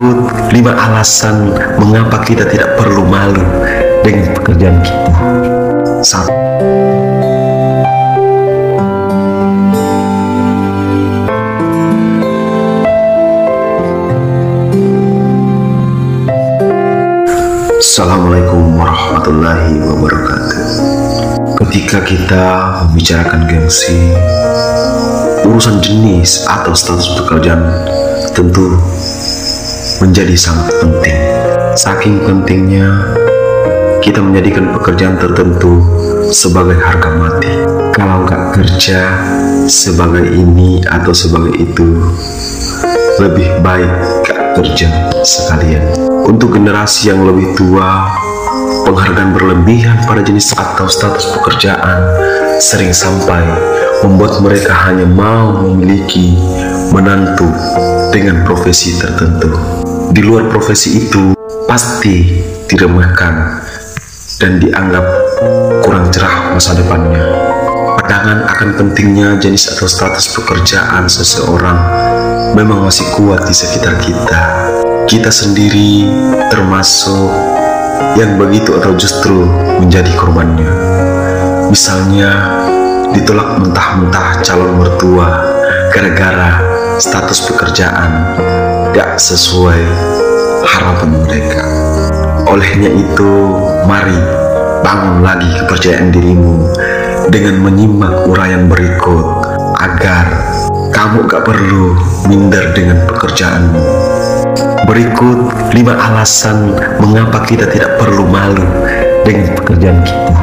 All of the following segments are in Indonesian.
5 alasan mengapa kita tidak perlu malu dengan pekerjaan kita. 1. Assalamualaikum warahmatullahi wabarakatuh. Ketika kita membicarakan gengsi, urusan jenis atau status pekerjaan tentu menjadi sangat penting. Saking pentingnya, kita menjadikan pekerjaan tertentu sebagai harga mati. Kalau nggak kerja sebagai ini atau sebagai itu, lebih baik nggak kerja sekalian. Untuk generasi yang lebih tua, penghargaan berlebihan pada jenis atau status pekerjaan sering sampai membuat mereka hanya mau memiliki menantu dengan profesi tertentu. Di luar profesi itu pasti diremehkan dan dianggap kurang cerah masa depannya. Pandangan akan pentingnya jenis atau status pekerjaan seseorang memang masih kuat di sekitar kita. Kita sendiri termasuk yang begitu atau justru menjadi korbannya. Misalnya ditolak mentah-mentah calon mertua gara-gara status pekerjaan gak sesuai harapan mereka. Olehnya itu, mari bangun lagi kepercayaan dirimu dengan menyimak uraian berikut agar kamu gak perlu minder dengan pekerjaanmu. Berikut 5 alasan mengapa kita tidak perlu malu dengan pekerjaan kita.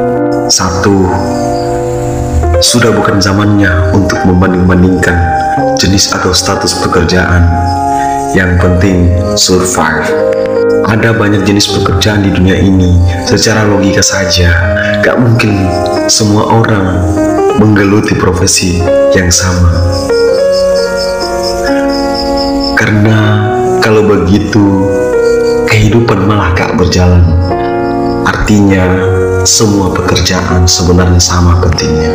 1. Sudah bukan zamannya untuk membanding-bandingkan jenis atau status pekerjaan. Yang penting survive. Ada banyak jenis pekerjaan di dunia ini. Secara logika saja, gak mungkin semua orang menggeluti profesi yang sama. Karena kalau begitu, kehidupan malah gak berjalan. Artinya, semua pekerjaan sebenarnya sama pentingnya.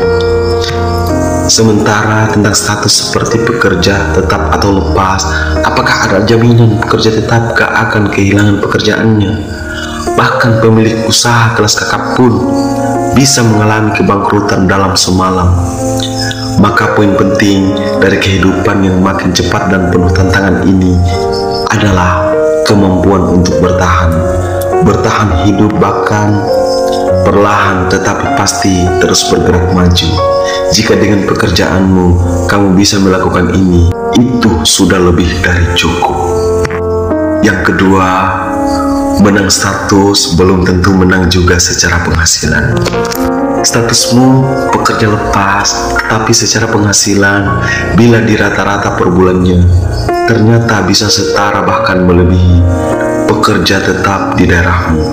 Sementara tentang status seperti pekerja tetap atau lepas, apakah ada jaminan pekerja tetap gak akan kehilangan pekerjaannya? Bahkan pemilik usaha kelas kakap pun bisa mengalami kebangkrutan dalam semalam. Maka poin penting dari kehidupan yang makin cepat dan penuh tantangan ini adalah kemampuan untuk bertahan hidup, bahkan perlahan tetapi pasti terus bergerak maju. Jika dengan pekerjaanmu kamu bisa melakukan ini, itu sudah lebih dari cukup. Yang kedua, menang status belum tentu menang juga secara penghasilan. Statusmu pekerja lepas, tapi secara penghasilan bila dirata-rata per bulannya ternyata bisa setara bahkan melebihi pekerja tetap di daerahmu.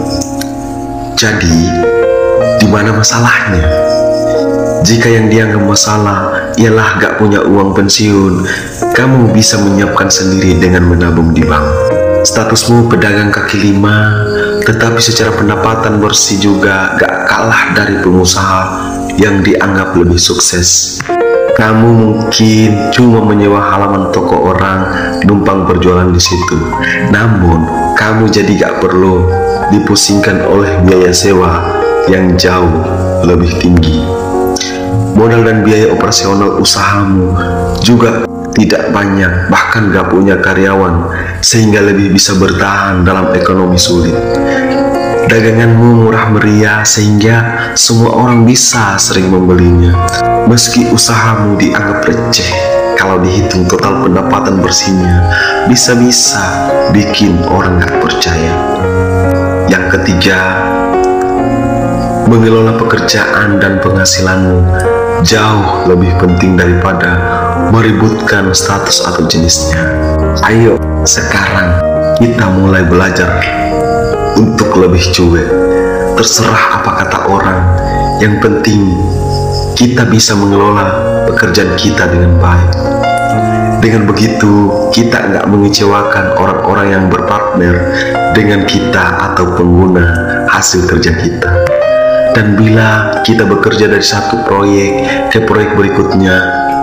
Jadi, di mana masalahnya? Jika yang dianggap masalah ialah gak punya uang pensiun, kamu bisa menyiapkan sendiri dengan menabung di bank. Statusmu pedagang kaki lima, tetapi secara pendapatan bersih juga gak kalah dari pengusaha yang dianggap lebih sukses. Kamu mungkin cuma menyewa halaman toko orang, numpang berjualan di situ. Namun, kamu jadi gak perlu dipusingkan oleh biaya sewa yang jauh lebih tinggi. Modal dan biaya operasional usahamu juga tidak banyak, bahkan gak punya karyawan, sehingga lebih bisa bertahan dalam ekonomi sulit. Daganganmu murah meriah sehingga semua orang bisa sering membelinya. Meski usahamu dianggap receh, kalau dihitung total pendapatan bersihnya bisa-bisa bikin orang gak percaya. Yang ketiga, mengelola pekerjaan dan penghasilanmu jauh lebih penting daripada meributkan status atau jenisnya. Ayo sekarang kita mulai belajar untuk lebih cuek. Terserah apa kata orang, yang penting kita bisa mengelola pekerjaan kita dengan baik. Dengan begitu kita nggak mengecewakan orang-orang yang berpartner dengan kita atau pengguna hasil kerja kita. Dan bila kita bekerja dari satu proyek ke proyek berikutnya,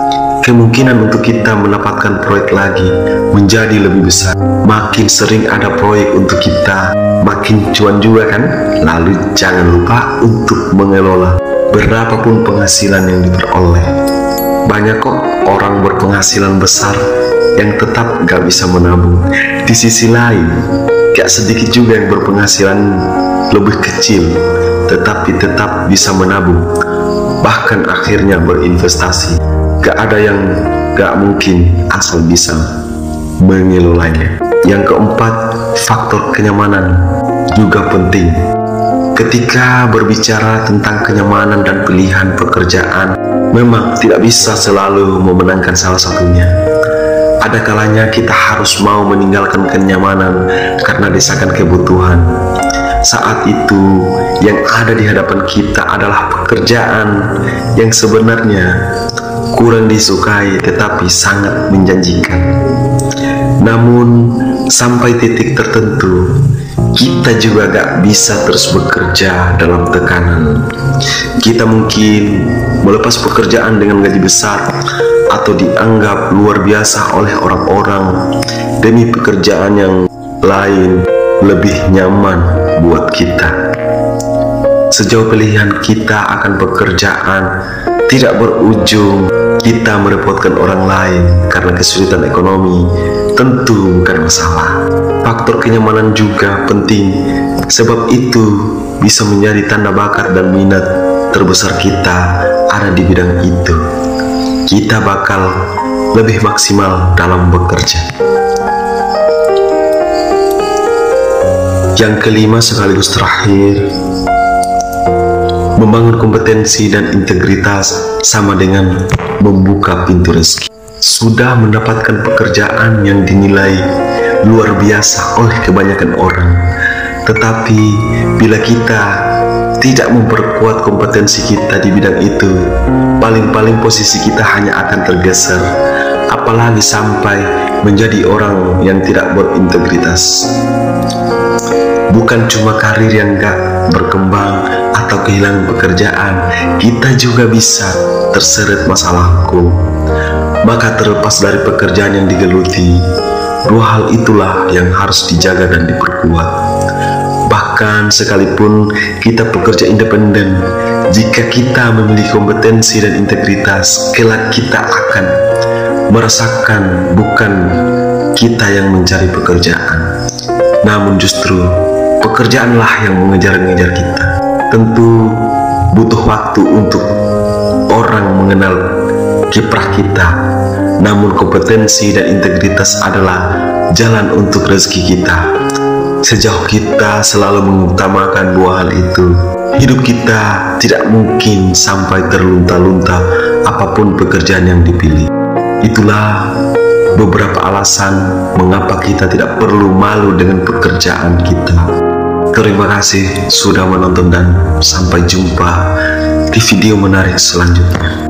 kemungkinan untuk kita mendapatkan proyek lagi menjadi lebih besar. Makin sering ada proyek untuk kita, makin cuan juga kan? Lalu jangan lupa untuk mengelola berapapun penghasilan yang diperoleh. Banyak kok orang berpenghasilan besar yang tetap gak bisa menabung. Di sisi lain, gak sedikit juga yang berpenghasilan lebih kecil tetapi tetap bisa menabung, bahkan akhirnya berinvestasi. Gak ada yang gak mungkin asal bisa mengelolanya. Yang keempat, faktor kenyamanan juga penting. Ketika berbicara tentang kenyamanan dan pilihan pekerjaan, memang tidak bisa selalu memenangkan salah satunya. Ada kalanya kita harus mau meninggalkan kenyamanan karena desakan kebutuhan. Saat itu yang ada di hadapan kita adalah pekerjaan yang sebenarnya kurang disukai tetapi sangat menjanjikan. Namun sampai titik tertentu kita juga gak bisa terus bekerja dalam tekanan. Kita mungkin melepas pekerjaan dengan gaji besar atau dianggap luar biasa oleh orang-orang demi pekerjaan yang lain lebih nyaman buat kita. Sejauh pilihan kita akan pekerjaan tidak berujung kita merepotkan orang lain karena kesulitan ekonomi, tentu bukan masalah. Faktor kenyamanan juga penting, sebab itu bisa menjadi tanda bakat dan minat terbesar kita ada di bidang itu. Kita bakal lebih maksimal dalam bekerja. Yang kelima sekaligus terakhir, membangun kompetensi dan integritas sama dengan membuka pintu rezeki. Sudah mendapatkan pekerjaan yang dinilai luar biasa oleh kebanyakan orang, tetapi bila kita tidak memperkuat kompetensi kita di bidang itu, paling-paling posisi kita hanya akan tergeser, apalagi sampai menjadi orang yang tidak berintegritas. Bukan cuma karir yang gak berkembang atau kehilangan pekerjaan, kita juga bisa terseret masalah hukum. Maka terlepas dari pekerjaan yang digeluti, dua hal itulah yang harus dijaga dan diperkuat. Bahkan sekalipun kita pekerja independen, jika kita memiliki kompetensi dan integritas, kelak kita akan merasakan bukan kita yang mencari pekerjaan, namun justru pekerjaanlah yang mengejar-ngejar kita. Tentu butuh waktu untuk orang mengenal kiprah kita, namun kompetensi dan integritas adalah jalan untuk rezeki kita. Sejauh kita selalu mengutamakan dua hal itu, hidup kita tidak mungkin sampai terlunta-lunta apapun pekerjaan yang dipilih. Itulah beberapa alasan mengapa kita tidak perlu malu dengan pekerjaan kita. Terima kasih sudah menonton dan sampai jumpa di video menarik selanjutnya.